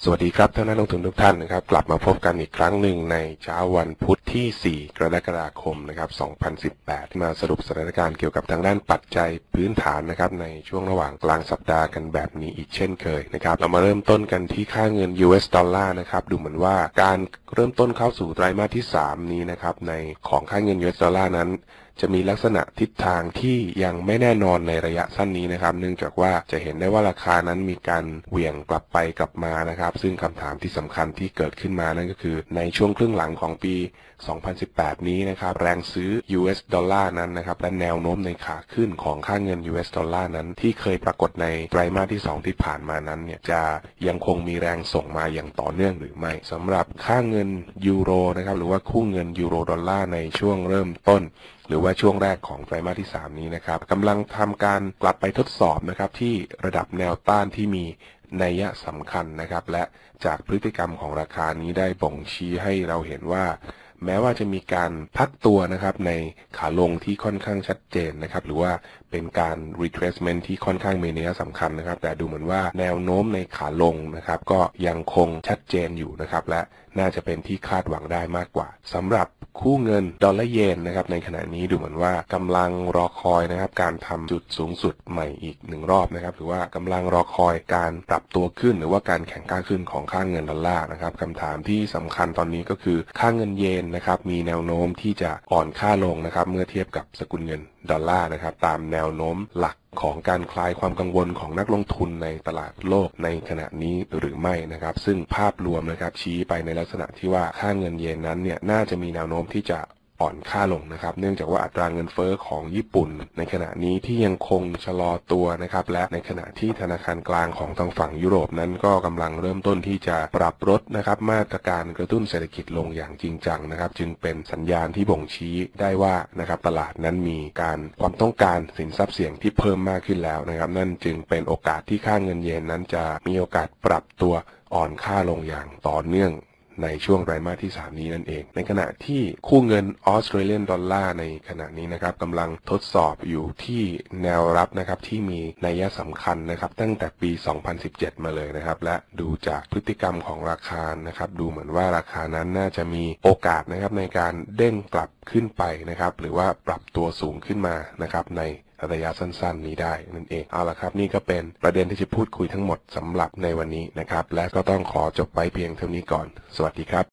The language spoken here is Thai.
สวัสดีครับท่านนักลงทุนทุกท่านนะครับกลับมาพบกันอีกครั้งหนึ่งในเช้าวันพุธที่ 4 กรกฎาคมนะครับ 2018 มาสรุปสถานการณ์เกี่ยวกับทางด้านปัจจัยพื้นฐานนะครับในช่วงระหว่างกลางสัปดาห์กันแบบนี้อีกเช่นเคยนะครับเรามาเริ่มต้นกันที่ค่าเงิน US ดอลลาร์นะครับดูเหมือนว่าการเริ่มต้นเข้าสู่ไตรมาสที่ 3 นี้นะครับในของค่าเงิน US ดอลลาร์นั้นจะมีลักษณะทิศทางที่ยังไม่แน่นอนในระยะสั้นนี้นะครับเนื่องจากว่าจะเห็นได้ว่าราคานั้นมีการเหวี่ยงกลับไปกลับมานะครับซึ่งคำถามที่สำคัญที่เกิดขึ้นมานั่นก็คือในช่วงครึ่งหลังของปี 2018 นี้นะครับแรงซื้อ US ดอลลาร์นั้นนะครับและแนวโน้มในขาขึ้นของค่าเงิน US ดอลลาร์นั้นที่เคยปรากฏในไตรมาสที่ 2 ที่ผ่านมานั้นเนี่ยจะยังคงมีแรงส่งมาอย่างต่อเนื่องหรือไม่สำหรับค่าเงินยูโรนะครับหรือว่าคู่เงินยูโรดอลลาร์ในช่วงเริ่มต้นหรือว่าช่วงแรกของไตรมาสที่ 3 นี้นะครับกำลังทำการกลับไปทดสอบนะครับที่ระดับแนวต้านที่มีนัยสำคัญนะครับและจากพฤติกรรมของราคานี้ได้บ่งชี้ให้เราเห็นว่าแม้ว่าจะมีการพักตัวนะครับในขาลงที่ค่อนข้างชัดเจนนะครับหรือว่าเป็นการ retracement ที่ค่อนข้างมีนัยสำคัญนะครับแต่ดูเหมือนว่าแนวโน้มในขาลงนะครับก็ยังคงชัดเจนอยู่นะครับและน่าจะเป็นที่คาดหวังได้มากกว่าสำหรับคู่เงินดอลลาร์เยนนะครับในขณะนี้ดูเหมือนว่ากำลังรอคอยนะครับการทำจุดสูงสุดใหม่อีก1รอบนะครับหรือว่ากำลังรอคอยการปรับตัวขึ้นหรือว่าการแข่งข้าขึ้นของค่าเงินดอลลาร์นะครับคำถามที่สำคัญตอนนี้ก็คือค่าเงินเยนนะครับมีแนวโน้มที่จะอ่อนค่าลงนะครับเมื่อเทียบกับสกุลเงินดอลลาร์นะครับตามแนวโน้มหลักของการคลายความกังวลของนักลงทุนในตลาดโลกในขณะนี้หรือไม่นะครับซึ่งภาพรวมนะครับชี้ไปในลักษณะที่ว่าค่าเงินเยนนั้นเนี่ยน่าจะมีแนวโน้มที่จะอ่อนค่าลงนะครับเนื่องจากว่าอัตราเงินเฟ้อของญี่ปุ่นในขณะนี้ที่ยังคงชะลอตัวนะครับและในขณะที่ธนาคารกลางของทางฝั่งยุโรปนั้นก็กำลังเริ่มต้นที่จะปรับลดนะครับมาตรการกระตุ้นเศรษฐกิจลงอย่างจริงจังนะครับจึงเป็นสัญญาณที่บ่งชี้ได้ว่านะครับตลาดนั้นมีการความต้องการสินทรัพย์เสี่ยงที่เพิ่มมากขึ้นแล้วนะครับนั่นจึงเป็นโอกาสที่ค่าเงินเยนนั้นจะมีโอกาสปรับตัวอ่อนค่าลงอย่างต่อเนื่องในช่วงไตรมาสที่ 3 นี้นั่นเองในขณะที่คู่เงินออสเตรเลียนดอลลาร์ในขณะนี้นะครับกำลังทดสอบอยู่ที่แนวรับนะครับที่มีนัยสำคัญนะครับตั้งแต่ปี 2017 มาเลยนะครับและดูจากพฤติกรรมของราคานะครับดูเหมือนว่าราคานั้นน่าจะมีโอกาสนะครับในการเด้งกลับขึ้นไปนะครับหรือว่าปรับตัวสูงขึ้นมานะครับในระยะสั้นๆนี้ได้นั่นเองเอาละครับนี่ก็เป็นประเด็นที่จะพูดคุยทั้งหมดสำหรับในวันนี้นะครับและก็ต้องขอจบไปเพียงเท่านี้ก่อนสวัสดีครับ